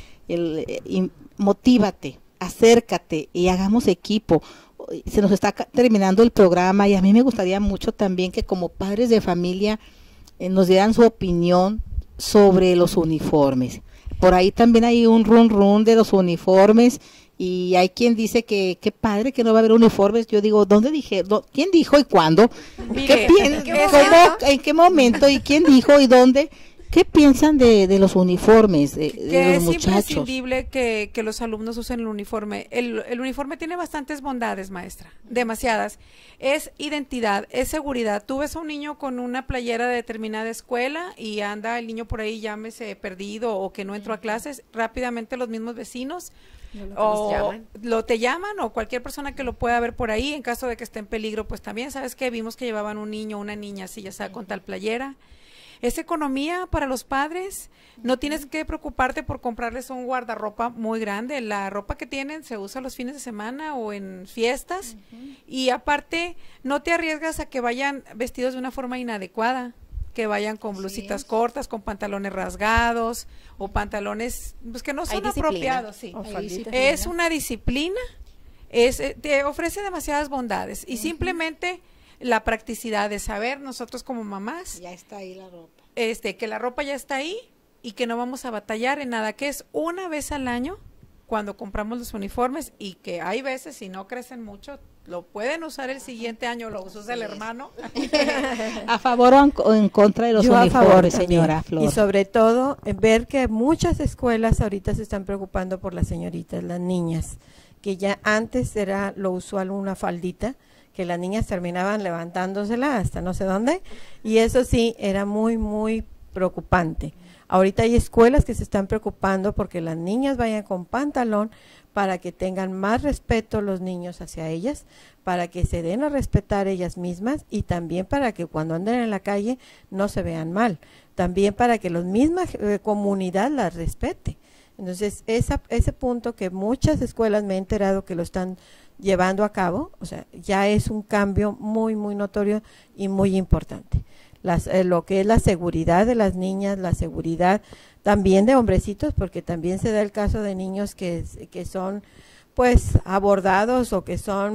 motívate, acércate y hagamos equipo. Se nos está terminando el programa y a mí me gustaría mucho también que como padres de familia nos dieran su opinión sobre los uniformes. Por ahí también hay un run de los uniformes, y hay quien dice que qué padre que no va a haber uniformes. Yo digo, ¿dónde dije? ¿Quién dijo y cuándo? Mire, ¿En qué momento? ¿Y quién dijo y dónde? ¿Qué piensan de los uniformes de Que los es muchachos? imprescindible que los alumnos usen el uniforme. El uniforme tiene bastantes bondades, maestra, demasiadas. Es identidad, es seguridad. Tú ves a un niño con una playera de determinada escuela y anda el niño por ahí, llámese perdido o que no entró a clases, rápidamente los mismos vecinos lo te llaman, o cualquier persona que lo pueda ver por ahí, en caso de que esté en peligro, pues también, ¿sabes qué? Vimos que llevaban un niño o una niña así, ya sea con tal playera. Es economía para los padres, no tienes que preocuparte por comprarles un guardarropa muy grande, la ropa que tienen se usa los fines de semana o en fiestas, y aparte no te arriesgas a que vayan vestidos de una forma inadecuada, que vayan con blusitas cortas, con pantalones rasgados o pantalones pues que no son apropiados. Sí. Es una disciplina, te ofrece demasiadas bondades y simplemente la practicidad de saber nosotros como mamás Ya está ahí la ropa. que la ropa ya está ahí y que no vamos a batallar en nada, que es una vez al año cuando compramos los uniformes, y que hay veces, si no crecen mucho, lo pueden usar el siguiente año, lo usa el hermano. ¿A favor o en contra de los Yo uniformes, a favor, señora Flor? Y sobre todo, ver que muchas escuelas ahorita se están preocupando por las señoritas, las niñas, que ya antes era lo usual una faldita, que las niñas terminaban levantándosela hasta no sé dónde, y eso sí, era muy, muy preocupante. Ahorita hay escuelas que se están preocupando porque las niñas vayan con pantalón, para que tengan más respeto los niños hacia ellas, para que se den a respetar ellas mismas, y también para que cuando anden en la calle no se vean mal, también para que la misma comunidad las respete. Entonces, ese punto que muchas escuelas me he enterado que lo están llevando a cabo, o sea, ya es un cambio muy, muy notorio y muy importante. Lo que es la seguridad de las niñas, la seguridad también de hombrecitos, porque también se da el caso de niños que son pues abordados o que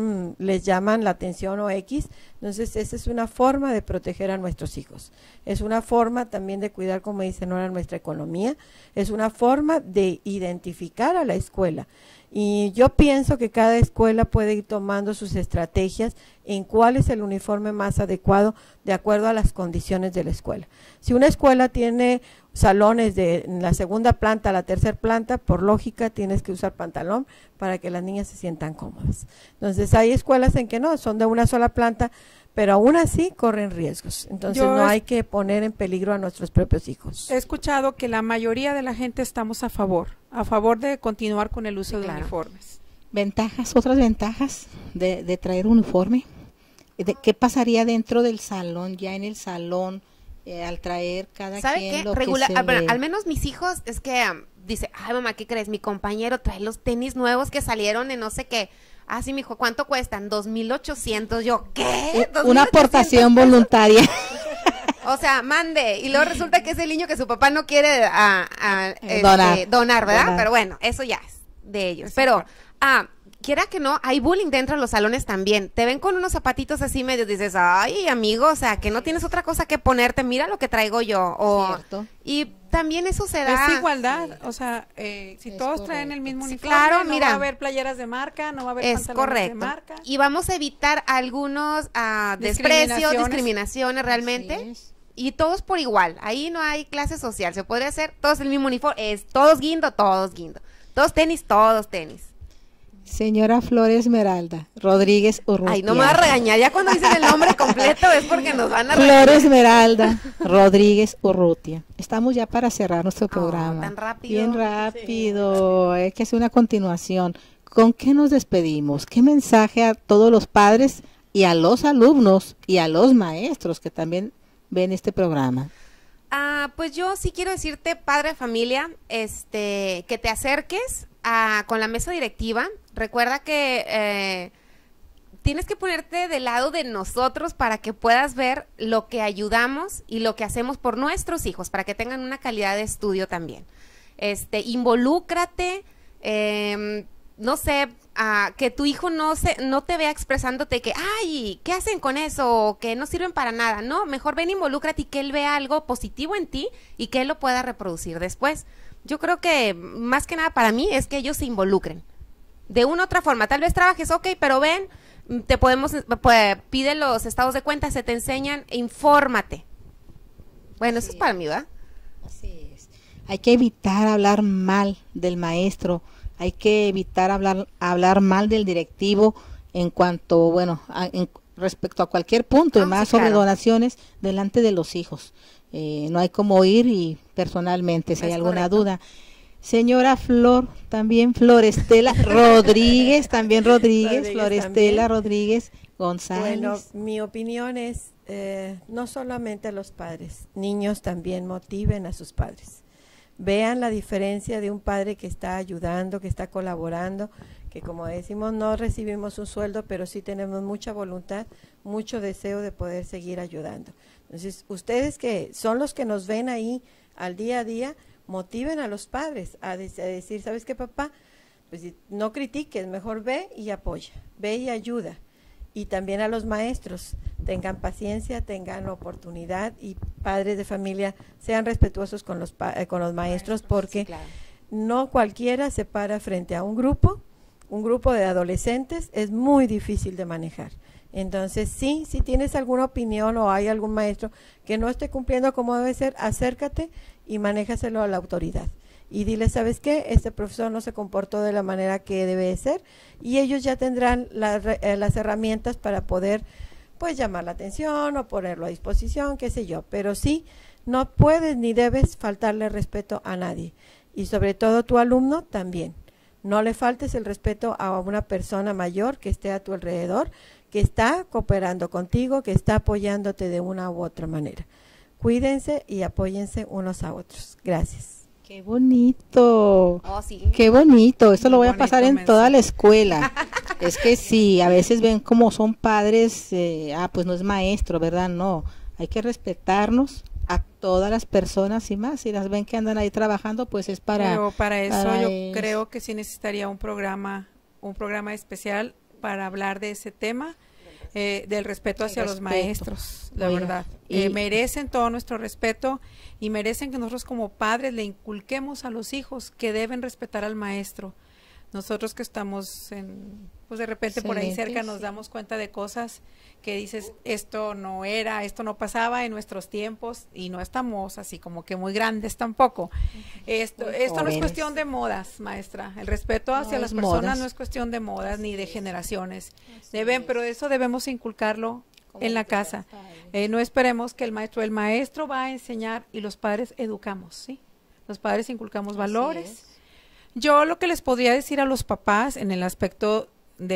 les llaman la atención o X. Entonces esa es una forma de proteger a nuestros hijos, es una forma también de cuidar, como dice Nora, nuestra economía, es una forma de identificar a la escuela. Y yo pienso que cada escuela puede ir tomando sus estrategias en cuál es el uniforme más adecuado de acuerdo a las condiciones de la escuela. Si una escuela tiene salones en la segunda planta a la tercera planta, por lógica tienes que usar pantalón para que las niñas se sientan cómodas. Entonces hay escuelas en que no, son de una sola planta, pero aún así corren riesgos. Entonces no hay que poner en peligro a nuestros propios hijos. He escuchado que la mayoría de la gente estamos a favor de continuar con el uso de uniformes. ¿Ventajas, otras ventajas de traer uniforme? ¿Qué pasaría dentro del salón, ya en el salón, al traer cada quien lo que se ve? Al menos mis hijos es que dice, ay mamá, ¿qué crees? Mi compañero trae los tenis nuevos que salieron en no sé qué. Ah, sí, mijo, ¿cuánto cuestan? 2,800. Yo, ¿qué? Una aportación voluntaria. O sea, mande. Y luego resulta que es el niño que su papá no quiere donar, ¿verdad? Pero bueno, eso ya es de ellos. Pero, quiera que no, hay bullying dentro de los salones también. Te ven con unos zapatitos así medio, dices, ay, amigo, o sea, que no tienes otra cosa que ponerte, mira lo que traigo yo. Cierto. Y también eso se da. Es igualdad, o sea, si todos traen el mismo uniforme, claro, no va a haber playeras de marca, no va a haber pantalones de marca. Y vamos a evitar algunos desprecios, discriminaciones realmente. Y todos por igual, ahí no hay clase social, se podría hacer todos el mismo uniforme, es todos guindo, todos tenis, todos tenis. Señora Flor Esmeralda Rodríguez Urrutia. Ay, no me va a regañar, ya cuando dicen el nombre completo es porque nos van a regañar. Flor Esmeralda Rodríguez Urrutia. Estamos ya para cerrar nuestro programa. Tan rápido. Bien rápido, hay que hacer una continuación. ¿Con qué nos despedimos? ¿Qué mensaje a todos los padres y a los alumnos y a los maestros que también ven este programa? Pues yo sí quiero decirte, padre de familia, que te acerques con la mesa directiva. Recuerda que tienes que ponerte del lado de nosotros para que puedas ver lo que ayudamos y lo que hacemos por nuestros hijos, para que tengan una calidad de estudio también. Involúcrate, no sé, que tu hijo no te vea expresándote que, ay, ¿qué hacen con eso? O que no sirven para nada. No, mejor ven, involúcrate y que él vea algo positivo en ti y que él lo pueda reproducir después. Yo creo que más que nada para mí es que ellos se involucren de una u otra forma. Tal vez trabajes, ok, pero ven, pide los estados de cuenta, se te enseñan, infórmate. Bueno, eso es para mí, ¿verdad? Así es. Hay que evitar hablar mal del maestro, hay que evitar hablar mal del directivo en cuanto, bueno, respecto a cualquier punto, y más sobre donaciones delante de los hijos. No hay como ir y personalmente, si hay alguna duda. Señora Florestela Rodríguez, Florestela Rodríguez González. Bueno, mi opinión es, no solamente los padres, niños también motiven a sus padres. Vean la diferencia de un padre que está ayudando, que está colaborando, que como decimos no recibimos un sueldo, pero sí tenemos mucha voluntad, mucho deseo de poder seguir ayudando. Entonces, ustedes que son los que nos ven ahí al día a día, motiven a los padres a decir, ¿sabes qué, papá? Pues no critiques, mejor ve y apoya, ve y ayuda. Y también a los maestros, tengan paciencia, tengan oportunidad, y padres de familia sean respetuosos con los maestros, porque sí, claro, no cualquiera se para frente a un grupo de adolescentes, es muy difícil de manejar. Entonces, sí, si tienes alguna opinión o hay algún maestro que no esté cumpliendo como debe ser, acércate y manéjaselo a la autoridad. Y dile, ¿sabes qué? Este profesor no se comportó de la manera que debe de ser, y ellos ya tendrán las herramientas para poder, pues, llamar la atención o ponerlo a disposición, qué sé yo. Pero sí, no puedes ni debes faltarle respeto a nadie. Y sobre todo tu alumno también. No le faltes el respeto a una persona mayor que esté a tu alrededor, que está cooperando contigo, que está apoyándote de una u otra manera. Cuídense y apóyense unos a otros. Gracias. ¡Qué bonito! Oh, sí. ¡Qué bonito! Esto lo voy a pasar en toda la escuela. Es que sí, a veces ven como son padres, pues no es maestro, ¿verdad? No, hay que respetarnos a todas las personas y más. Si las ven que andan ahí trabajando, pues es Pero para eso yo creo que sí necesitaría un programa especial para hablar de ese tema, del respeto hacia los maestros, la verdad. Merecen todo nuestro respeto y merecen que nosotros como padres le inculquemos a los hijos que deben respetar al maestro. Nosotros que estamos pues de repente por ahí cerca nos damos cuenta de cosas que dices, esto no pasaba en nuestros tiempos, y no estamos así como que muy grandes tampoco. Esto no es cuestión de modas, maestra. El respeto hacia las personas no es cuestión de modas ni de generaciones. Pero eso debemos inculcarlo en la casa. No esperemos que el maestro va a enseñar y los padres educamos, ¿sí? Los padres inculcamos valores. Yo lo que les podría decir a los papás en el aspecto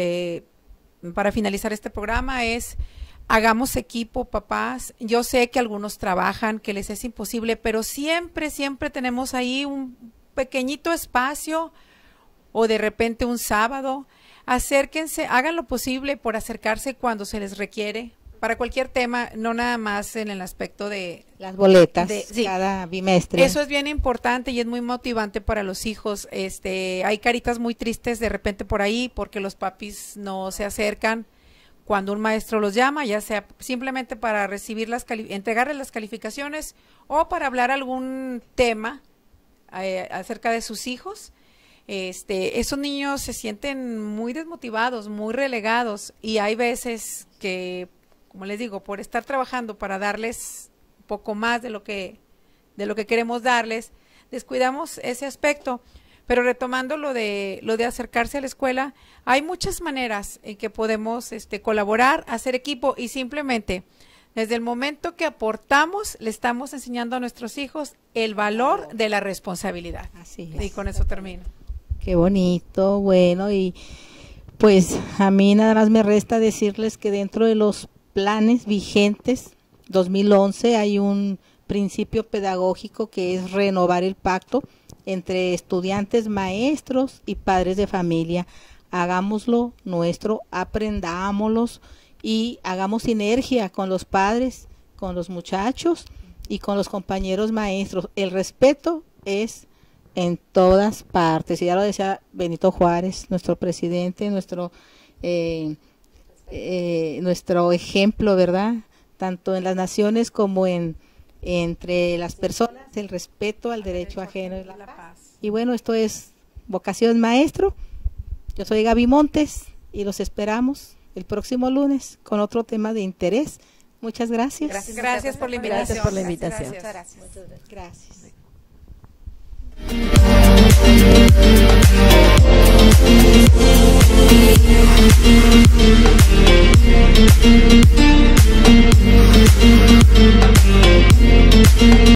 para finalizar este programa es, hagamos equipo, papás. Yo sé que algunos trabajan, que les es imposible, pero siempre tenemos ahí un pequeñito espacio, o de repente un sábado. Acérquense, hagan lo posible por acercarse cuando se les requiere, para cualquier tema, no nada más en el aspecto de las boletas cada bimestre. Eso es bien importante y es muy motivante para los hijos. Hay caritas muy tristes de repente por ahí porque los papis no se acercan cuando un maestro los llama, ya sea simplemente para recibir entregarles las calificaciones o para hablar algún tema acerca de sus hijos. Esos niños se sienten muy desmotivados, muy relegados, y hay veces que, como les digo, por estar trabajando para darles un poco más de lo que queremos darles, descuidamos ese aspecto. Pero retomando lo de acercarse a la escuela, hay muchas maneras en que podemos colaborar, hacer equipo, y simplemente desde el momento que aportamos le estamos enseñando a nuestros hijos el valor de la responsabilidad. Así es. Y con eso termino. Qué bonito. Bueno, y pues a mí nada más me resta decirles que dentro de los planes vigentes 2011 hay un principio pedagógico que es renovar el pacto entre estudiantes, maestros y padres de familia. Hagámoslo nuestro, aprendámoslos y hagamos sinergia con los padres, con los muchachos y con los compañeros maestros. El respeto es en todas partes, y ya lo decía Benito Juárez, nuestro presidente, nuestro ejemplo, ¿verdad? Tanto en las naciones como entre las personas, el respeto al derecho ajeno y la paz. Y bueno, esto es Vocación Maestro. Yo soy Gaby Montes y los esperamos el próximo lunes con otro tema de interés Muchas gracias. Gracias por la invitación. Gracias por la invitación. Muchas gracias. Gracias.